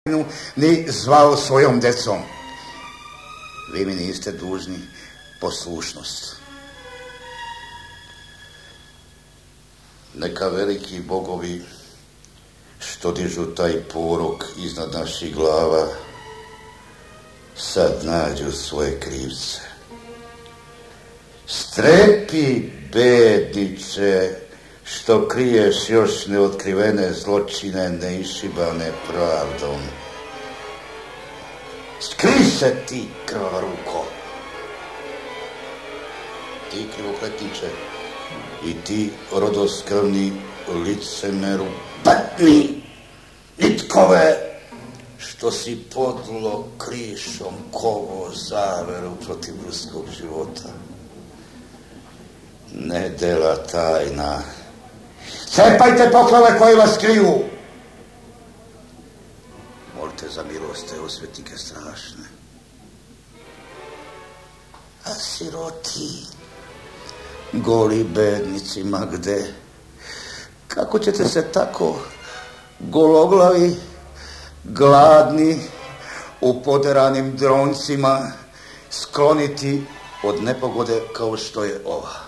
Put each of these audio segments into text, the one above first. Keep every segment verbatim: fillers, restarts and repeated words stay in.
ni zvao svojom decom. Vi mi niste dužni poslušnost. Neka veliki bogovi što dižu taj porok iznad naših glava sad nađu svoje krivce. Strepi, bedniče, što kriješ još neotkrivene zločine neišibane pravdom. Skri se ti, krvaruko. Ti, krivokletniče, i ti, rodoskrvni licemeru, patni, nitkove, što si podlo krišom kovo zaveru protiv ruskog života. Ne dela tajna. Cepajte poklove koji vas kriju. Molite za milost te osvetnike strašne. A siroti, goli bednicima gde? Kako ćete se tako gologlavi, gladni, u poderanim droncima skloniti od nepogode kao što je ova?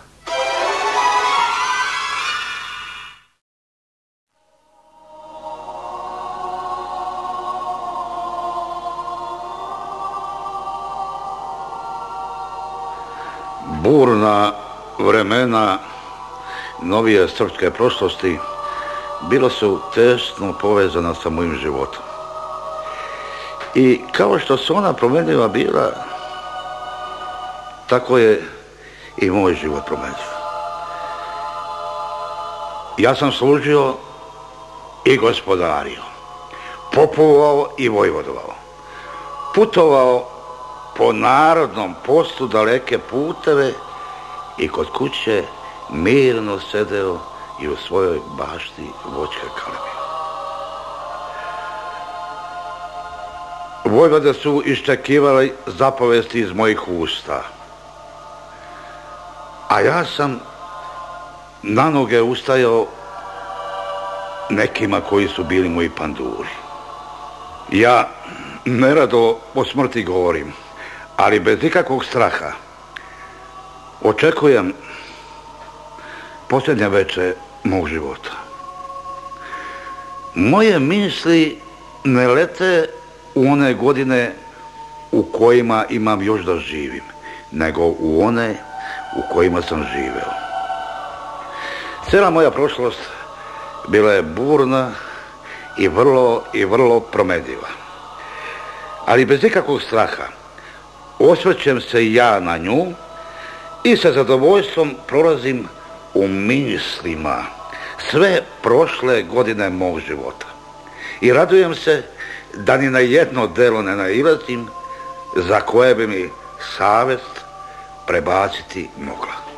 Burna vremena novije srpske prošlosti bila su tesno povezana sa mojim životom. I kao što su ona promjenjiva bila, tako je i moj život promenjiv. Ja sam služio i gospodario, popovao i vojvodovao, putovao po narodnom postu daleke puteve i kod kuće mirno sedeo i u svojoj bašti voćka kalebio. Vojvode su iščekivali zapovesti iz mojih usta, a ja sam na noge ustajao nekima koji su bili moji panduri. Ja nerado o smrti govorim, ali bez ikakvog straha očekujem posljednje veče mog života. Moje misli ne lete u one godine u kojima imam još da živim, nego u one u kojima sam živeo. Cijela moja prošlost bila je burna i vrlo i vrlo promedljiva. Ali bez ikakvog straha osvrćem se ja na nju i sa zadovoljstvom prolazim u mislima sve prošle godine mog života. I radujem se da ni na jedno delo ne nailazim za koje bi mi savjest prebaciti mogla.